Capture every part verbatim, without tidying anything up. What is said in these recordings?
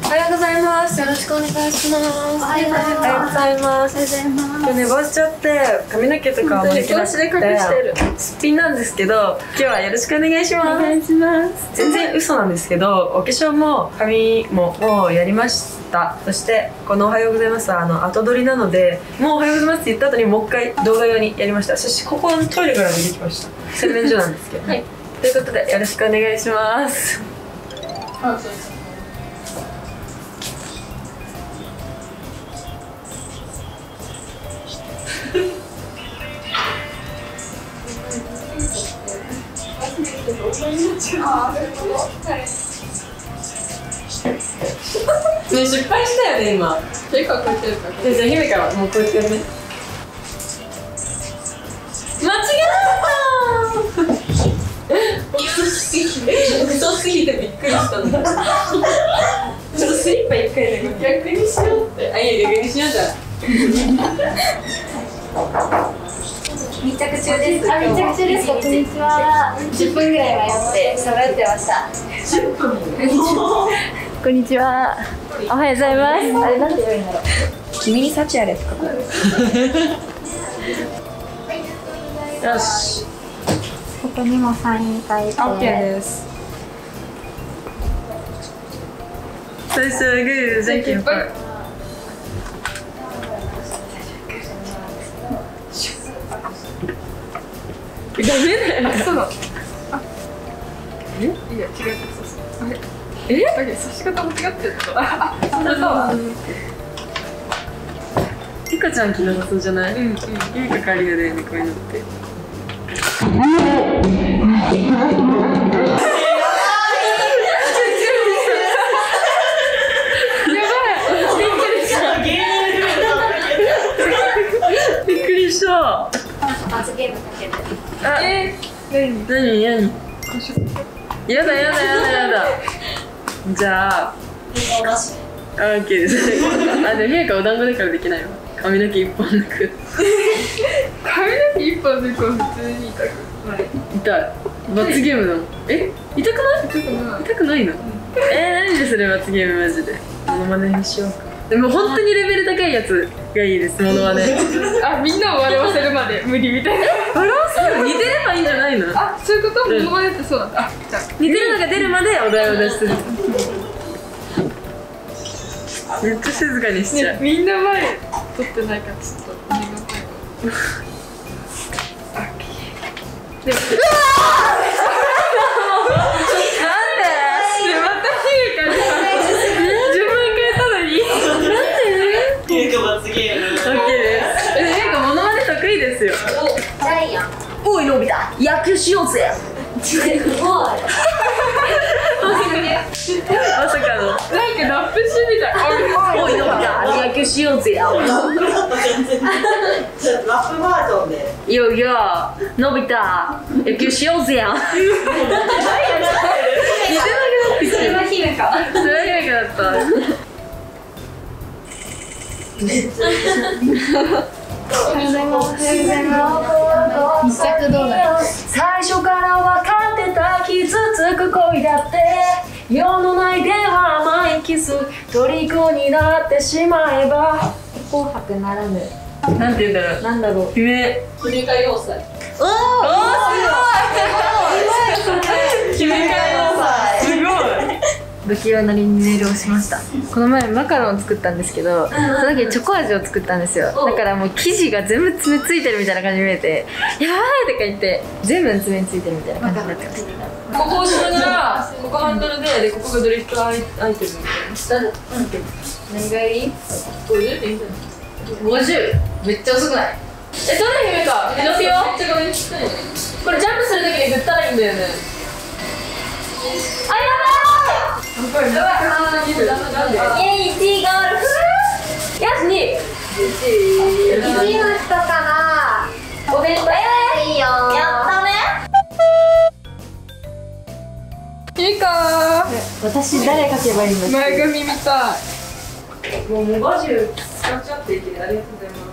おはようございます。よろしくお願いします。おはようございます。今日寝坊しちゃって髪の毛とかもできなくてすっぴんなんですけど、今日はよろしくお願いします。お願いします。全然嘘なんですけど、お化粧も髪ももうやりました。そしてこのおはようございますはあの後撮りなので、もうおはようございますって言った後にもう一回動画用にやりました。そしてここのトイレから出てきました。洗面所なんですけど、はい、ということでよろしくお願いします。あ、そうです。ね、失敗したよね今。結構こうやってるから。じゃあ姫からもうこうやってやるね。間違えた。遅すぎて遅すぎてびっくりしたの。ちょっとスリッパ一回で逆にしようって。あ、いいよ逆にしようじゃん。密着中です。あ、密着中ですか。こんにちは。じゅっぷんぐらい迷って喋ってました。じゅっぷん。こんにちは。おはようございます。あれなんて言うんだろう。君に幸あれとか。よし。 ここにもサイン書いて。 オッケーです。最初はグー、じゃんけんぽい。ダメだよ。そうなの。え？いや違う。あれ？え？あれ差し方間違ってると。あ、そうだ。ゆかちゃん着なさそうじゃない？うんうん。いいかかりやだよねこういうのって。びっくりした。 罰ゲームかける。 あ、えー、なになに。やだやだやだやだ。じゃあ。あ、オッケーです。あ、でもみやかお団子だからできないわ。髪の毛一本抜く。髪の毛一本抜くは普通に痛くない。痛い。罰ゲームだもん。え、痛くない？痛くない。痛くないの？えー、何でそれ罰ゲームマジで。モノマネにしようか。でも本当にレベル高いやつがいいです、モノマネ。あ、みんなを笑わせるまで無理みたいな。笑わせる？似てればいいんじゃないの？あ、そういうこと？モノマネってそうなんだ。あ、じゃあ似てるのが出るまでお題を出する。めっちゃ静かにしちゃう。みんな前撮ってないからちょっとお願い。でもおいのび太、野球しようぜ。まさかのなんかラップしてみたい。おいのび太、野球しようぜ。ラップバージョンで。よよ、のび太、野球しようぜ。似てなくなってきて。それは姫か。それは姫かだった。おはようございます。おはようございます。密着動画。最初から分かってた傷つく恋だって世の内では甘いキス虜になってしまえば紅白ならぬ。なんて言うんだろう。なんだろう。姫。姫か要塞。おお。すごい。姫か要塞。すごい。不器用なりにメールをしました。この前マカロンを作ったんですけど、その時チョコ味を作ったんですよ。だからもう生地が全部爪ついてるみたいな感じに見えて、やばいとか言って全部爪についてるみたいな感じになってました。ここをしながらここハンドルで、でここがドリフトアイテムみたいな。何がいい？ごじゅうでいいんじゃない？ごじゅうめっちゃ遅くない？え、それ姫か。え、乗せよう。めっちゃごめん。これジャンプするときに振ったらいいんだよね。あ、やばい。イエイ、ティーゴールフル。よし、に。いち。いちの人かな。お弁当いいよ。やったね。いいか。私誰書けばいいんだ。前髪みたい。もうもうバジル使っちゃっていけない。ありがとうございます。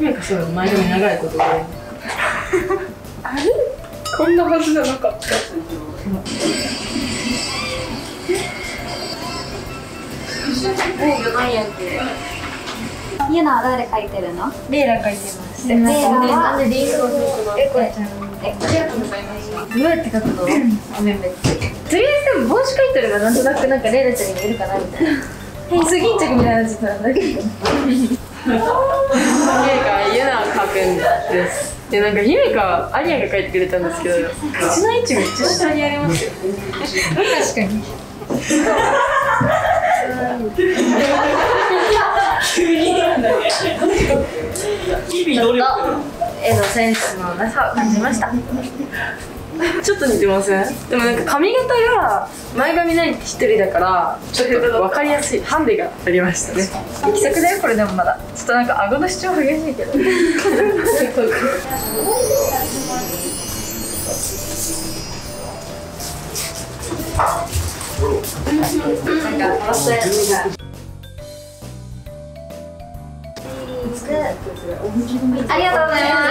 なんかそう、前髪長いことが。あれ？こんなはずじゃなかった。 魚なんやんけ。ユナは誰描いてるの？ レイラ描いてます。 レイラはなんでリンクのえ、これえ、ありがとうございました。 どうやって描くの？アメンメって。とりあえずでも帽子描いてればなんとなくなんかレイラちゃんに見えるかなみたいな。変ス巾着みたいなやつなんだけど。 姫がユナを描くんです。でなんか姫かアリアが描いてくれたんですけど、口の位置めっちゃ下にありますよ。 確かに。日々努力。絵のセンスのなさを感じました。 ちょっと似てません？でもなんか髪型が前髪ないって一人だからちょっと分かりやすいハンデがありましたね。 力作だよこれでもまだ。ちょっとなんか顎の主張激しいけど。なんか回したやつが。 ありがとうございます。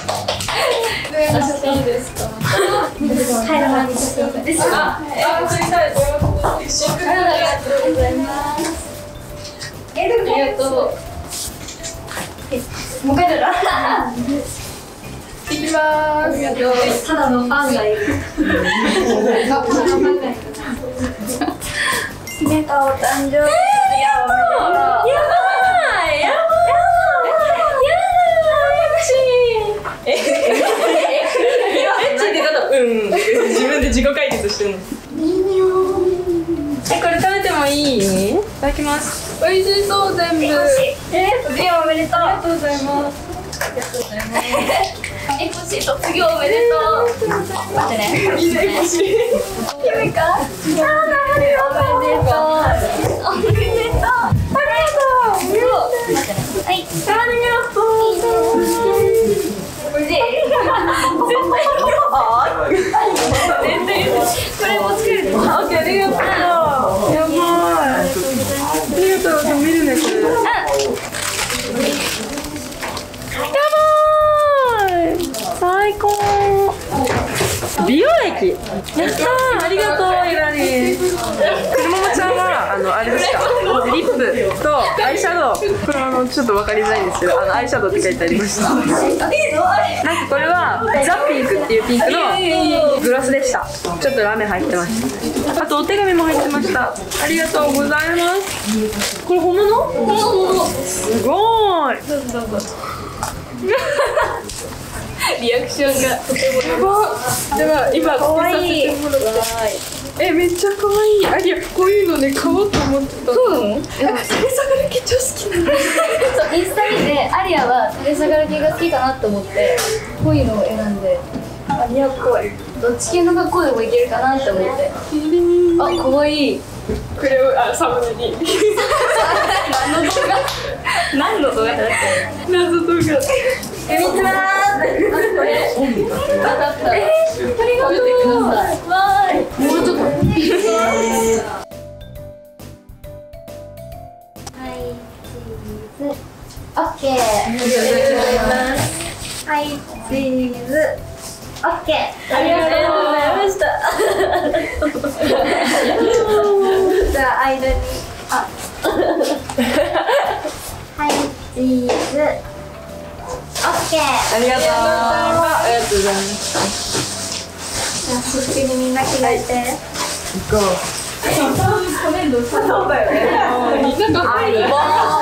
写真いいですか？はい、生に写真です。あ、あ、撮りたい。ありがとうございます。え、でもありがとう。もう一回だな。行きます。ただのファンがいる。姫香お誕生日。やばい。やばい。 え、うん自分で自己解決してるの。え、これ食べてもいい？いただきます。美味しそう全部。 え、卒業おめでとう。 ありがとうございます。ありがとうございます。 え、こし卒業おめでとう。待ってね。いいね、こし。姫か？あー、おめでとう。おめでとう。ありがとう。待ってね。はい。ありがとう。おいしい？全然これも作れる。 あ、オッケー、ありがとう。やばい。ありがとう。見るねこれ。やばい。最高。美容液。やったー。ありがとうイラリ。くるももちゃんはあのあれですか。リップとアイシャドウ。これあのちょっとわかりづらいんですけど、あのアイシャドウって書いてありました。なんかこれはザ・ピンクっていうピンクのグロスでした。ちょっとラメ入ってました。あとお手紙も入ってました。ありがとうございます。これ本物？本物。すごい。どうぞどうぞ。リアクションがとてもやば。では今かわいい。 え、めっちゃ可愛い。あ、いや、こういうのね買おうと思ってた。そうなの？え、垂れ下がり系超好きなの。 そう、インスタ見てアリアは垂れ下がる系が好きかなと思ってこういうのを選んで、アリアっぽいどっち系の格好でもいけるかなって思って。あ、可愛い。 これをあサムネに。 何の動画？何の動画だって？ 謎動画。 え、見てます。これ。分かった。えー、ありがとう。わーい。もうちょっと。はい、チーズ。オッケー。ありがとうございます。はい、チーズ。オッケー。ありがとうございました。じゃあ間にあ。はい、チーズ。オッケー。 ありがとう。ありがとうございます。 じゃあそっちにみんな着替えて。 行こう。そうだよね。みんなかっこいい。